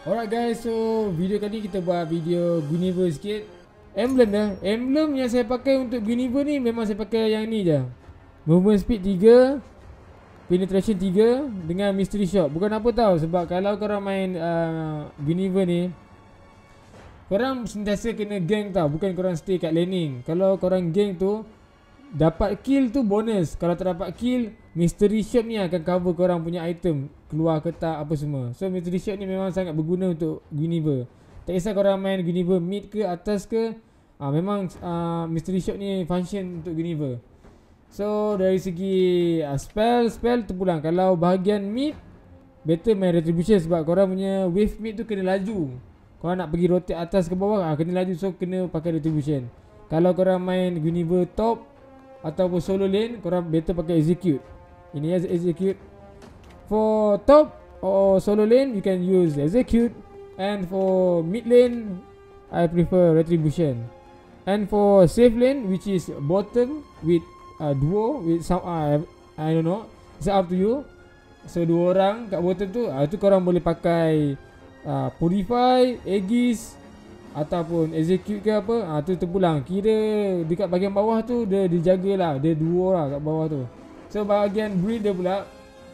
Alright guys, so video kali ni kita buat video Guinevere sikit. Emblem dah. Emblem yang saya pakai untuk Guinevere ni memang saya pakai yang ni je. Movement speed 3, penetration 3 dengan mystery shot. Bukan apa tahu, sebab kalau korang main Guinevere ni, korang sentiasa kena gank tau, bukan korang stay kat laning. Kalau korang gank tu, dapat kill tu bonus. Kalau tak dapat kill, mystery shot ni akan cover korang punya item, keluar ke tak apa semua. So mystery shot ni memang sangat berguna untuk Guinevere. Tak kisah korang main Guinevere mid ke atas ke, memang mystery shot ni function untuk Guinevere. So dari segi spell terpulang. Kalau bahagian mid, better main retribution sebab korang punya wave mid tu kena laju. Korang nak pergi rotate atas ke bawah, kena laju, so kena pakai retribution. Kalau korang main Guinevere top ataupun solo lane, korang better pakai execute. Ini execute. For top or solo lane, you can use execute. And for mid lane, I prefer retribution. And for safe lane, which is bottom with duo with some I don't know, it's up to you. So 2 orang kat bottom tu, tu korang boleh pakai purify, aegis ataupun execute ke apa. Tu terpulang. Kira dekat bahagian bawah tu dia dijagalah, dia 2 lah kat bawah tu. So bahagian builder pula,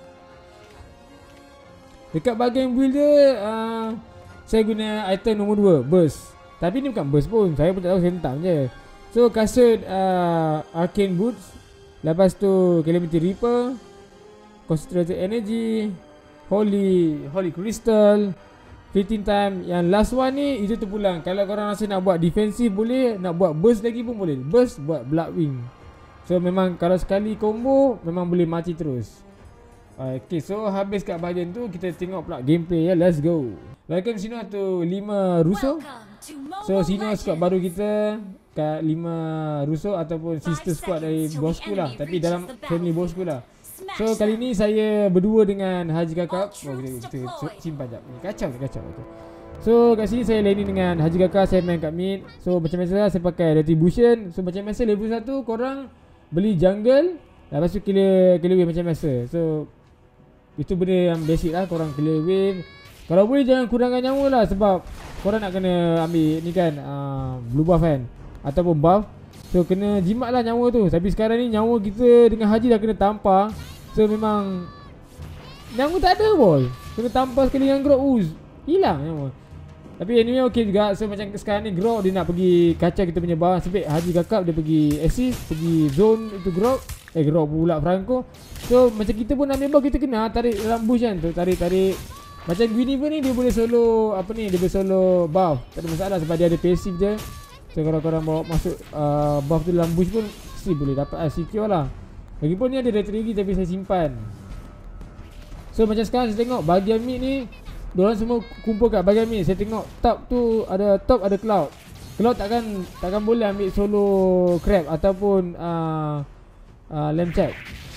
dekat bahagian builder saya guna item nombor 2, burst. Tapi ni bukan burst pun, saya pun tak tahu, saya hentam je. So kasut arcane boots, lepas tu calamity reaper, concentrated energy, holy crystal, 15 time. Yang last one ni, itu terpulang. Kalau korang rasa nak buat defensif boleh, nak buat burst lagi pun boleh. Burst buat blood wing. So memang kalau sekali combo, memang boleh mati terus. Okay, so habis kat bahagian tu, kita tengok pula gameplay ya. Let's go. Welcome Sino to 5 Russo. So Sino squad baru kita kat 5 Russo ataupun sister squad dari bosku lah, tapi dalam family bosku lah. So kali ni saya berdua dengan Haji Kakak. Kita simpan jap. Kacau. So kat sini saya laning dengan Haji Kakak, saya main kat mid. So macam biasa saya pakai retribution. So macam biasa level 1 korang beli jungle, lepas tu clear wave macam biasa. So itu benda yang basic lah, korang clear wave. Kalau boleh jangan kurangkan nyawa lah, sebab korang nak kena ambil ni kan, blue buff kan, ataupun buff. So kena jimat lah nyawa tu. Tapi sekarang ni nyawa kita dengan Haji dah kena tampar. So memang nyawa tak ada boy. Kena tampar sekali dengan Grok, hilang nyawa. Tapi anyway okey juga. So macam sekarang ni Grok dia nak pergi kacau kita punya bawah. Sebab Haji Kakap dia pergi assist, pergi zone itu Grok. Grok pula Franco. So macam kita pun ambil bawah, kita kena tarik dalam bush kan tu. Tarik. Macam Guinevere ni dia boleh solo dia boleh solo buff. Tak ada masalah sebab dia ada passive je. So kalau korang bawa masuk buff tu dalam bush pun mesti boleh dapat secure lah. Lagipun ni ada retreat tapi saya simpan. So macam sekarang saya tengok bahagian mid ni, diorang semua kumpul kat bahagian mid. Saya tengok top tu ada cloud. Cloud takkan boleh ambil solo crab ataupun lamb chop.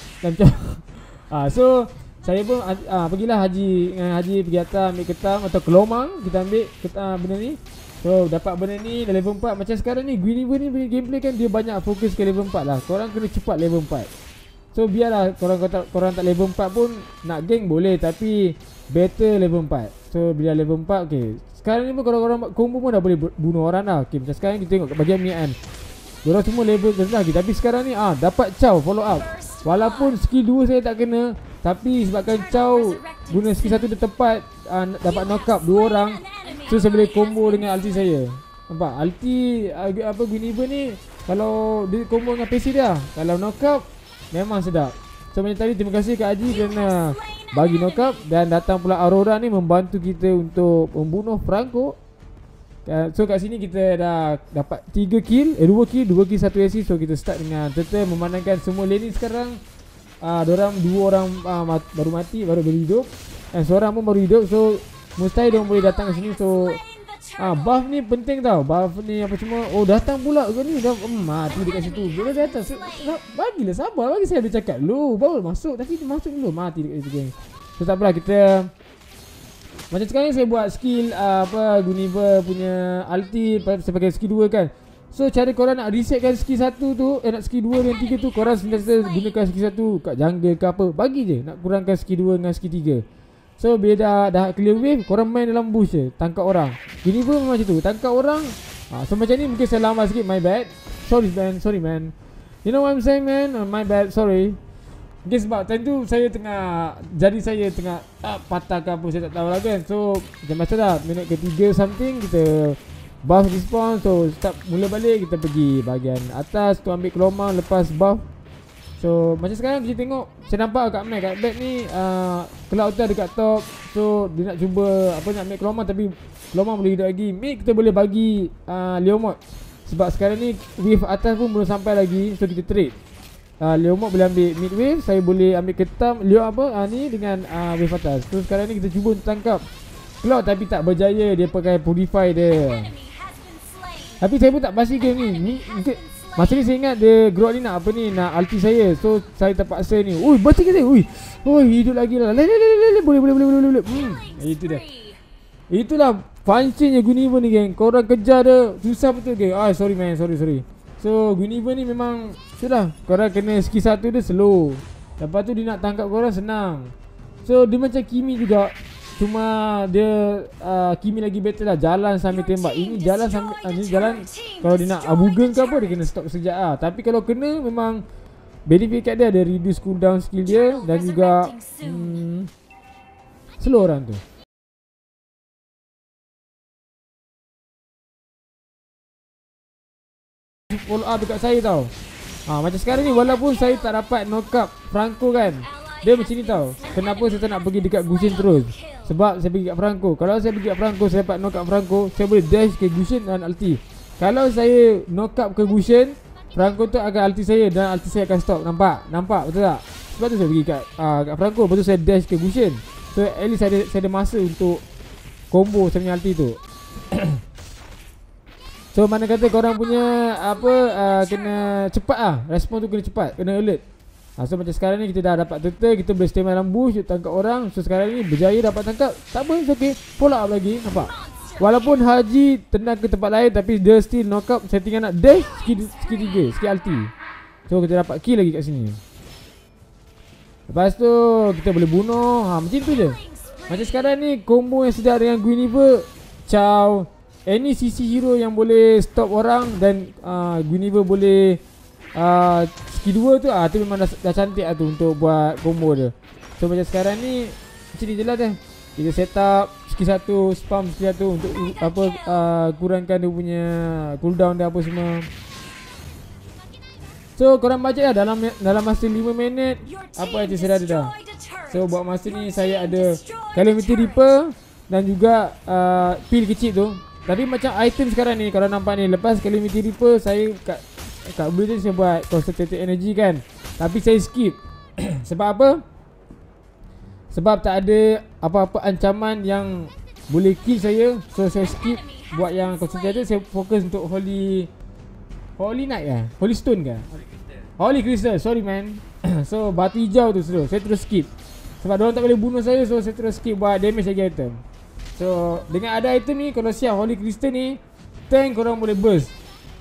So saya pun pergilah Haji pergi atas ambil ketam atau kelomang. Kita ambil benda ni. So dapat benda ni dah level 4. Macam sekarang ni Guinevere ni punya gameplay kan, dia banyak fokus ke level 4 lah. Korang kena cepat level 4. So biarlah korang tak level 4 pun nak geng boleh, tapi better level 4. So bila level 4 okay. Sekarang ni pun korang combo pun dah boleh bunuh orang dah. Okay, macam sekarang kita tengok bahagian ni kan, diorang semua level rendah lagi. Tapi sekarang ni dapat Chow follow up. Walaupun skill 2 saya tak kena, tapi sebabkan Chow guna skill 1 dia tepat, dapat knock up 2 orang. So saya boleh combo dengan ulti saya. Nampak? Ulti Guinevere ni, kalau dia combo dengan passive dia, kalau knock up memang sedap. So macam tadi, terima kasih Kak Haji kerana bagi knock up. Dan datang pula Aurora ni membantu kita untuk membunuh Franco. So kat sini kita dah dapat 3 kill, 2 kill 1 assist. So kita start dengan Turtle. Memandangkan semua laning sekarang diorang 2 orang baru mati, baru hidup, dan seorang pun baru hidup. So mustahil diorang boleh datang ke sini. So buff ni penting tau. Buff ni apa semua. Datang pula ke ni dah mati dekat situ. Bila datang bagilah sabar, bagi saya ada cakap lu baru masuk, tapi dia masuk dulu mati dekat situ geng. So tak apalah, kita macam sekarang ni saya buat skill Guinevere punya ulti, saya pakai skill 2 kan. So cara korang nak resetkan skill 1 tu, nak skill 2 dan 3 tu, korang sentiasa gunakan skill 1 kat jungle ke apa, bagi je nak kurangkan skill 2 dengan skill 3. So bila dah clear wave, korang main dalam bush je, tangkap orang. Universe memang macam tu, tangkap orang. So macam ni mungkin saya lambat sikit, my bad. Sorry man. You know what I'm saying man? My bad, sorry. Mungkin sebab time tu saya tengah, jadi saya tengah patah ke apa, saya tak tahu lah kan. So macam masa dah minit ketiga something, kita buff respawn. So start mula balik, kita pergi bahagian atas tu ambil kelomang lepas buff. So macam sekarang kita tengok, saya nampak kat map, kat back ni Cloud tu dekat top. So dia nak cuba nak ambil kelomang, tapi kelomang boleh hidup lagi. Mid kita boleh bagi Leomord, sebab sekarang ni wave atas pun belum sampai lagi. So kita trade, Leomord boleh ambil mid wave, saya boleh ambil ketam Leo ni dengan wave atas. So sekarang ni kita cuba untuk tangkap Cloud, tapi tak berjaya, dia pakai purify dia. Tapi saya pun tak pasti game ni masa ni saya ingat dia Grok ni nak nak ulti saya. So saya terpaksa ni, baca kita, hidup lagi lah. Boleh. Itu dah. Itulah pancingnya Gunnivern ni geng. Korang kejar dia susah betul geng. Sorry man, sorry. So Gunnivern ni memang sudah, korang kena skill 1 dia slow, lepas tu dia nak tangkap korang senang. So dia macam Kimi juga, cuma dia Kimi lagi better lah, jalan sambil tembak. Ini jalan sambil ini jalan, kalau dia nak abugen ke apa, dia kena stop sekejap tapi kalau kena memang benefit kat dia, ada reduce cooldown skill dia, dan juga slow orang tu. Follow up dekat saya tau. Macam sekarang ni, walaupun saya tak dapat knock up Franco kan, dia macam ni tau. Kenapa saya tak nak pergi dekat Gusion terus? Sebab saya pergi kat Franco. Kalau saya pergi kat Franco, saya dapat knock up Franco, saya boleh dash ke Gusion dan ulti. Kalau saya knock up ke Gusion, Franco tu akan ulti saya dan ulti saya akan stop. Nampak betul tak? Sebab tu saya pergi kat Franco, lepas tu saya dash ke Gusion. So at least saya ada masa untuk combo saya punya ulti tu. So mana kata korang punya kena cepat respon tu kena cepat, kena alert. So macam sekarang ni kita dah dapat turtle, kita boleh stay dalam bush tangkap orang. So sekarang ni berjaya dapat tangkap, tak apa, it's okay. Follow up lagi, nampak? Walaupun Haji tendang ke tempat lain, tapi dia still knock up. Saya tinggal nak dash skill 3, skill ulti. So kita dapat kill lagi kat sini. Lepas tu kita boleh bunuh, macam tu je. Macam sekarang ni combo yang sedap dengan Guinevere, Chow, any CC hero yang boleh stop orang, dan Guinevere boleh skill 2 tu, tu memang dah cantik tu untuk buat combo dia. So macam sekarang ni macam ni je lah dah. Kita set up skill 1, spam skill 1 untuk kurangkan dia punya cooldown dia apa semua. So korang baca lah dalam masa 5 minit apa yang saya ada dah. So buat masa ni saya ada Calamity Reaper dan juga pil kecil tu. Tapi macam item sekarang ni, kalau nampak ni, lepas Calamity Reaper saya kat build tu saya buat concentrated energy kan, tapi saya skip. Sebab apa? Sebab tak ada apa-apa ancaman yang boleh kill saya. So saya skip buat yang concentrated, saya fokus untuk Holy Knight kan? Holy Stone kan? Holy Crystal, sorry man. So batu hijau tu saya terus skip. Sebab diorang tak boleh bunuh saya, so saya terus skip buat damage lagi item. So dengan ada item ni, kalau siap Holy Crystal ni, tank korang boleh burst.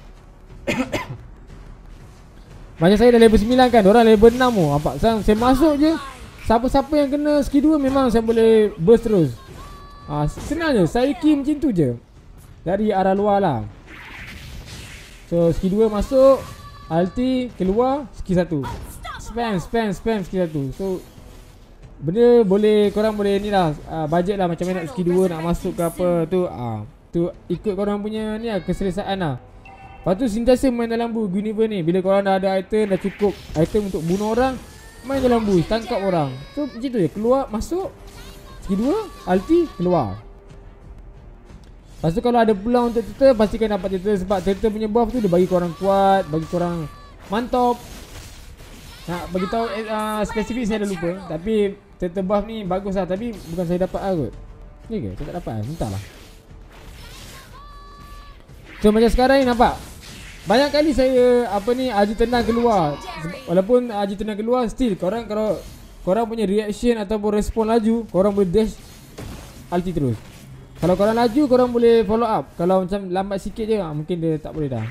Macam saya dah level 9 kan, diorang level 6 tu. Nampak? Saya masuk je, siapa-siapa yang kena skill 2 memang saya boleh burst terus. Senang je, saya kill macam tu je dari arah luar lah. So skill 2 masuk, ulti keluar, skill 1 spam skill 1. So benda boleh, korang boleh ni lah, budget lah macam mana nak skill 2 nak masuk ke apa tu. Tu ikut korang punya ni lah, keselesaan lah. Lepas tu sentiasa main dalam bush Guinevere ni. Bila korang dah ada item, dah cukup item untuk bunuh orang, main dalam bush, tangkap orang. So macam tu je, keluar, masuk, skill 2, ulti, keluar. Lepas tu kalau ada peluang untuk turtle, pastikan dapat turtle. Sebab turtle punya buff tu dia bagi korang kuat, bagi korang mantap. Nak bagi tahu spesifik saya dah lupa. Tapi turtle buff ni bagus lah, tapi bukan saya dapat lah kot. Ni ke? Saya tak dapat lah, entahlah. So macam sekarang ni nampak, banyak kali saya Haji tendang keluar. Walaupun Haji tendang keluar, still korang, kalau korang punya reaction ataupun respon laju, korang boleh dash ulti terus. Kalau korang laju, korang boleh follow up. Kalau macam lambat sikit je, mungkin dia tak boleh dah.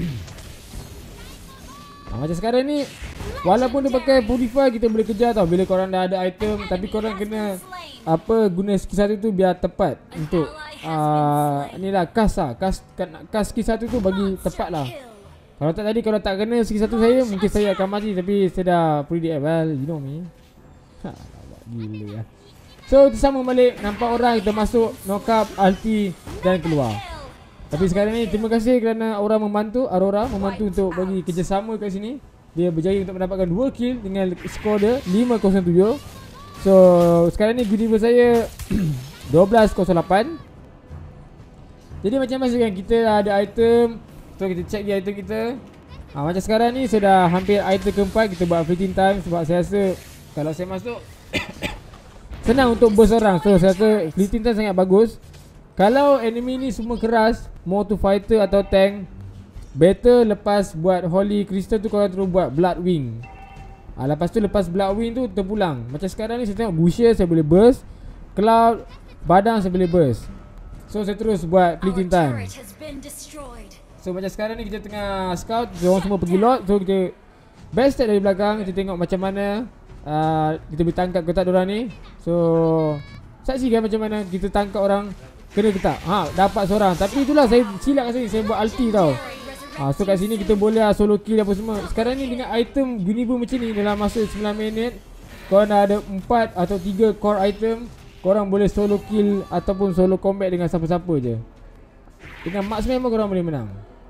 Macam sekarang ni, walaupun dia pakai purify, kita boleh kejar tau bila korang dah ada item. Tapi korang kena apa guna skill 1 tu biar tepat untuk inilah kas skill 1 tu bagi tepat lah. Kalau tak tadi, kalau tak kena skill 1 saya, mungkin saya akan mati. Tapi saya dah predict, well, you know me. Gila lah. So sama balik, nampak orang kita masuk, knock up, ulti dan keluar. Tapi sekarang ni terima kasih kerana Aurora membantu untuk bagi kerjasama kat sini. Dia berjaya untuk mendapatkan 2 kill dengan skor dia 507. So sekarang ni Guniver saya 1208. Jadi macam masa kan kita ada item. So kita check di item kita. Macam sekarang ni saya dah hampir item keempat. Kita buat fleeting time sebab saya rasa kalau saya masuk senang untuk burst orang. So saya rasa fleeting time sangat bagus. Kalau enemy ni semua keras, more to fighter atau tank, better lepas buat Holy Crystal tu korang terus buat Blood Wing. Lepas tu lepas Blood Wing tu terpulang. Macam sekarang ni saya tengok Gushia saya boleh burst, Cloud, Badang saya boleh burst. So saya terus buat fleeting time. So macam sekarang ni kita tengah scout, diorang semua pergi lot. So kita best step dari belakang, kita tengok macam mana kita boleh tangkap ke tak diorang ni. So saksikan macam mana kita tangkap orang, kena ke tak. Dapat seorang. Tapi itulah saya silap kat sini, saya buat ulti tau. So kat sini kita boleh solo kill apa semua. Sekarang ni dengan item Guniver macam ni, dalam masa 9 minit korang dah ada 4 atau 3 core item, korang boleh solo kill ataupun solo combat dengan siapa-siapa je. Dengan max memang korang boleh menang.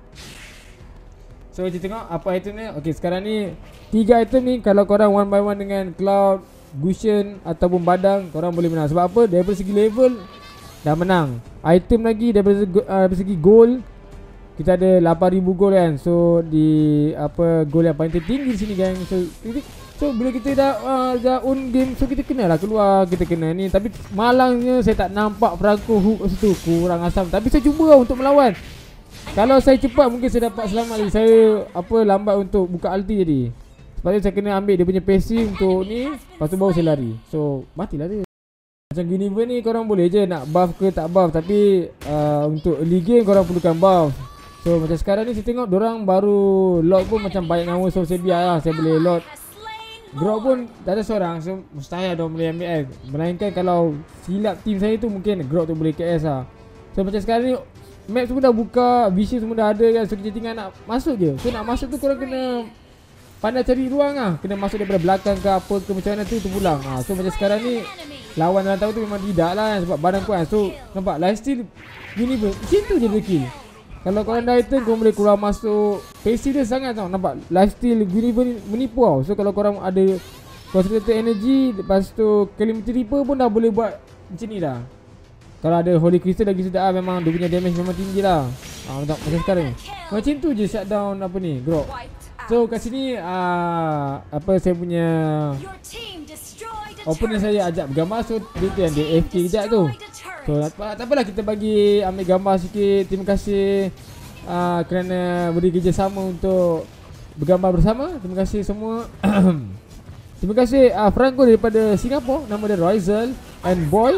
So kita tengok apa item ni. Okay, sekarang ni 3 item ni kalau korang one by one dengan Cloud, Gusion ataupun Badang, korang boleh menang. Sebab apa? Daripada segi level dah menang. Item lagi daripada segi gold, kita ada 8000 gold kan. So di gold yang paling tertinggi di sini gang. So bila kita dah own game, so kita kenalah keluar, kita kena ni. Tapi malangnya saya tak nampak Franco hook kat situ, kurang asam. Tapi saya cuba untuk melawan. Kalau saya cepat mungkin saya dapat selamat lagi. Saya lambat untuk buka ulti jadi. Sebab tu saya kena ambil dia punya passive untuk ni, lepas tu baru saya lari. So matilah dia. Macam Guniver ni korang boleh je nak buff ke tak buff. Tapi untuk early game korang perlukan buff. So macam sekarang ni saya tengok dorang baru lot pun macam banyak nyawa. So saya biar lah, saya boleh lot. Grok pun tak ada seorang. So mustahil dorang boleh ambil kan. Melainkan kalau silap team saya tu, mungkin Grok tu boleh KS lah. So macam sekarang ni map semua dah buka, vision semua dah ada kan. So kita tinggal nak masuk je. So nak masuk tu korang kena pandai cari ruang lah. Kena masuk daripada belakang ke apa ke macam mana tu pulang. So macam sekarang ni lawan dalam tahu tu memang tidak lah kan, sebab badan kuat. So nampak lifesteal Guniver macam tu je dia kill. Kalau korang dah item, korang boleh keluar masuk. Passive dia sangat tau. Nampak lifesteal Guniver ni menipu tau. So kalau korang ada concentrated energy, lepas tu Calamity Reaper pun dah boleh buat macam ni dah. Kalau ada Holy Crystal lagi sedap memang dia punya damage memang tinggi lah. Macam sekarang ni macam tu je shutdown apa ni Grok. So kat sini saya punya opponent saya ajak bergambar. So dia tu yang dia AFK kejap tu. So tak apalah, kita bagi ambil gambar sikit. Terima kasih kerana beri kerjasama untuk bergambar bersama. Terima kasih semua. Terima kasih Franco daripada Singapura. Nama dia Royzel and Boy.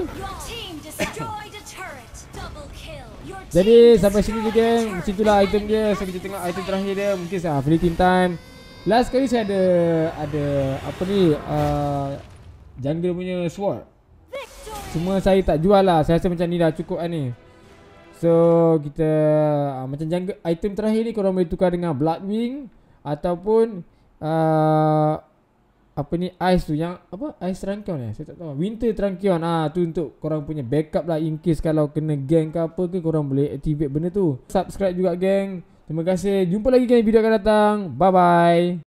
Jadi sampai sini je geng. Macam itulah item dia. So kita tengok item terakhir dia. Mungkin saya fleeting time. Last kali saya ada apa ni jungle punya sword. Semua saya tak jual lah. Saya rasa macam ni dah cukup lah ni. So kita macam jungle item terakhir ni korang boleh tukar dengan Bloodwing ataupun apa ni ice tu, yang apa ice Trankion saya tak tahu. Winter Trankion tu untuk korang punya backup lah, in case kalau kena gang ke apa ke, korang boleh activate benda tu. Subscribe juga geng. Terima kasih. Jumpa lagi geng video akan datang. Bye bye.